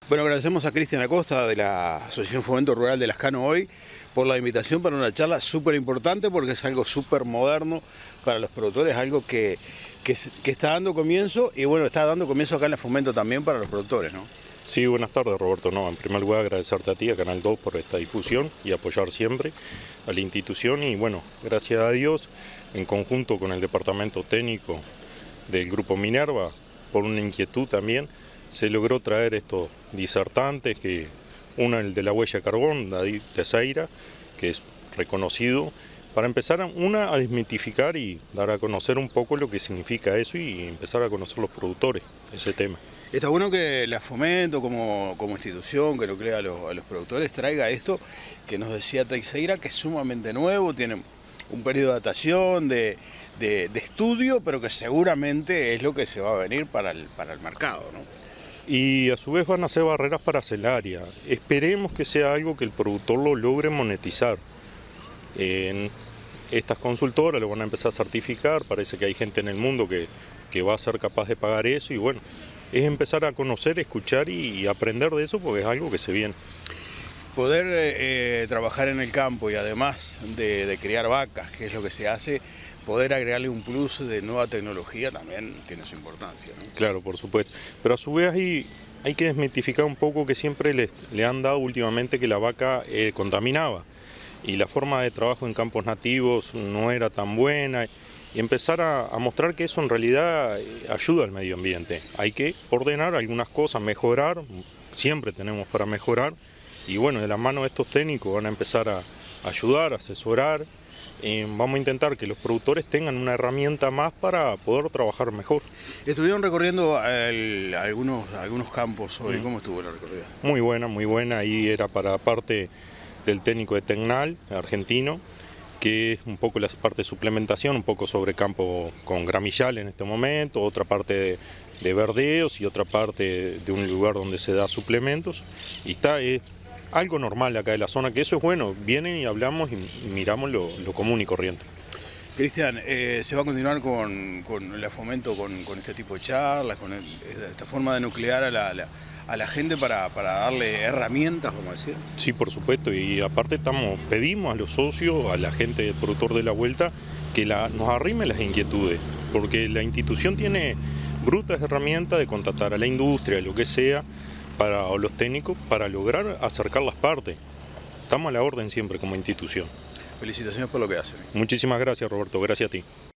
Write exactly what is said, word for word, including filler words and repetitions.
Bueno, agradecemos a Cristian Acosta de la Asociación Fomento Rural de Lascano hoy por la invitación para una charla súper importante porque es algo súper moderno para los productores, algo que, que, que está dando comienzo y bueno, está dando comienzo acá en la Fomento también para los productores, ¿no? Sí, buenas tardes Roberto. No, en primer lugar agradecerte a ti, a Canal dos por esta difusión y apoyar siempre a la institución y bueno, gracias a Dios, en conjunto con el departamento técnico del Grupo Minerva, por una inquietud también, se logró traer estos disertantes, que uno el de la huella de carbón, David Teseira, que es reconocido, para empezar a, una a desmitificar y dar a conocer un poco lo que significa eso y empezar a conocer los productores, ese tema. Está bueno que la Fomento como, como institución que nuclea a los, a los productores traiga esto que nos decía Teixeira, que es sumamente nuevo, tiene un periodo de adaptación, de, de, de estudio, pero que seguramente es lo que se va a venir para el, para el mercado, ¿no? Y a su vez van a ser barreras parcelarias. Esperemos que sea algo que el productor lo logre monetizar. En estas consultoras lo van a empezar a certificar, parece que hay gente en el mundo que, que va a ser capaz de pagar eso y bueno, es empezar a conocer, escuchar y aprender de eso porque es algo que se viene. Poder eh, trabajar en el campo y además de, de criar vacas, que es lo que se hace, poder agregarle un plus de nueva tecnología también tiene su importancia, ¿no? Claro, por supuesto. Pero a su vez hay, hay que desmitificar un poco que siempre le, le han dado últimamente que la vaca eh, contaminaba y la forma de trabajo en campos nativos no era tan buena y empezar a, a mostrar que eso en realidad ayuda al medio ambiente. Hay que ordenar algunas cosas, mejorar, siempre tenemos para mejorar. Y bueno, de la mano de estos técnicos van a empezar a ayudar, a asesorar. Eh, vamos a intentar que los productores tengan una herramienta más para poder trabajar mejor. Estuvieron recorriendo el, algunos, algunos campos hoy. Mm. ¿Cómo estuvo la recorrida? Muy buena, muy buena. Ahí era para parte del técnico de Tecnal, argentino, que es un poco la parte de suplementación, un poco sobre campo con gramillal en este momento, otra parte de, de verdeos y otra parte de un lugar donde se da suplementos. Y está... Eh, algo normal acá de la zona, que eso es bueno, vienen y hablamos y miramos lo, lo común y corriente. Cristian, eh, ¿se va a continuar con, con la Fomento, con, con este tipo de charlas, con el, esta forma de nuclear a la, la, a la gente para, para darle herramientas, vamos a decir? Sí, por supuesto, y aparte estamos, pedimos a los socios, a la gente del productor de la vuelta, que la, nos arrime las inquietudes, porque la institución tiene brutas herramientas de contactar a la industria, lo que sea, para o los técnicos para lograr acercar las partes. Estamos a la orden siempre como institución. Felicitaciones por lo que hacen. Muchísimas gracias Roberto, gracias a ti.